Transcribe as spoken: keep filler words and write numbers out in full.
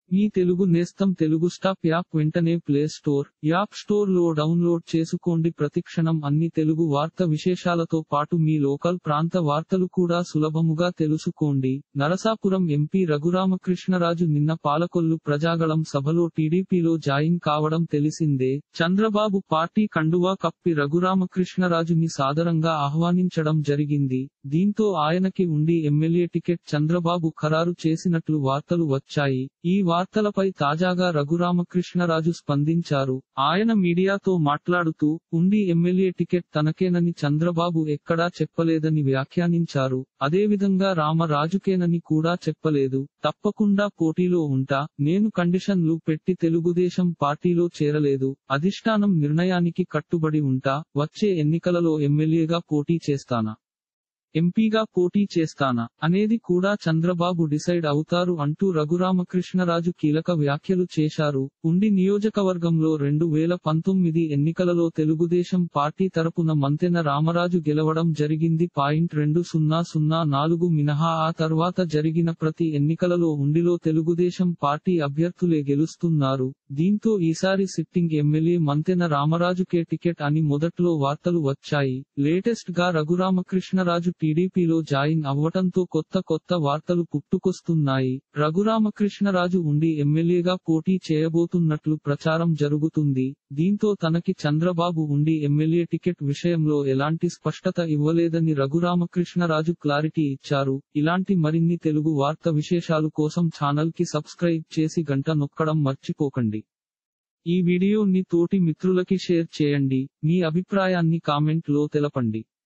మీ తెలుగు నేస్తం Telugu stop app వెంటనే play store, app store లో డౌన్లోడ్ చేసుకోండి. ప్రతిక్షణం అన్ని తెలుగు వార్త విశేషాలతో పాటు మీ లోకల్ ప్రాంత వార్తలు కూడా సులభముగా తెలుసుకోండి. నరసాపురం ఎంపీ రఘురామకృష్ణరాజు నిన్న పాలకొల్లు ప్రజాగళం సభలో టీడీపీలో జాయిన్ కావడం తెలిసిందే. చంద్రబాబు పార్టీ కండువా కప్పి రఘురామకృష్ణరాజుని సాదరంగా ఆహ్వానించడం జరిగింది. దీంతో ఆయనకి ఉండి ఎమ్మెల్యే టికెట్ చంద్రబాబు ఖరారు చేసినట్లు వార్తలు వచ్చాయి. ఈ వార్తలపై తాజాగా రఘురామకృష్ణరాజు స్పందించారు. ఆయన మీడియాతో మాట్లాడుతూ, ఉండి ఎమ్మెల్యే టికెట్ తనకేనని చంద్రబాబు ఎక్కడా చెప్పలేదని వ్యాఖ్యానించారు. అదేవిధంగా రామరాజుకేనని కూడా చెప్పలేదు. తప్పకుండా పోటీలో ఉంటా, నేను కండిషన్లు పెట్టి తెలుగుదేశం పార్టీలో చేరలేదు. అధిష్టానం నిర్ణయానికి కట్టుబడి ఉంటా. వచ్చే ఎన్నికలలో ఎమ్మెల్యేగా పోటీ చేస్తానా, ఎంపీగా పోటీ చేస్తానా అనేది కూడా చంద్రబాబు డిసైడ్ అవుతారు అంటూ రఘురామకృష్ణరాజు కీలక వ్యాఖ్యలు చేశారు. ఉండి నియోజకవర్గంలో రెండు వేల పంతొమ్మిది ఎన్నికలలో తెలుగుదేశం పార్టీ తరపున మంతెన రామరాజు గెలవడం జరిగింది. పాయింట్ రెండు సున్నా సున్నా నాలుగు మినహా ఆ తర్వాత జరిగిన ప్రతి ఎన్నికలలో ఉండిలో తెలుగుదేశం పార్టీ అభ్యర్థులే గెలుస్తున్నారు. దీంతో ఈసారి సిట్టింగ్ ఎమ్మెల్యే మంతెన రామరాజుకే టికెట్ అని మొదట్లో వార్తలు వచ్చాయి. లేటెస్ట్ గా రఘురామకృష్ణరాజు టీడీపీలో జాయిన్ అవ్వటంతో కొత్త కొత్త వార్తలు పుట్టుకొస్తున్నాయి. రఘురామకృష్ణరాజు ఉండి ఎమ్మెల్యేగా పోటీ చేయబోతున్నట్లు ప్రచారం జరుగుతుంది. దీంతో తనకి చంద్రబాబు ఉండి ఎమ్మెల్యే టికెట్ విషయంలో ఎలాంటి స్పష్టత ఇవ్వలేదని రఘురామకృష్ణరాజు క్లారిటీ ఇచ్చారు. ఇలాంటి మరిన్ని తెలుగు వార్త విశేషాలు కోసం ఛానల్ కి సబ్స్క్రైబ్ చేసి గంట నొక్కడం మర్చిపోకండి. ఈ వీడియోని తోటి మిత్రులకి షేర్ చేయండి. మీ అభిప్రాయాన్ని కామెంట్ లో తెలపండి.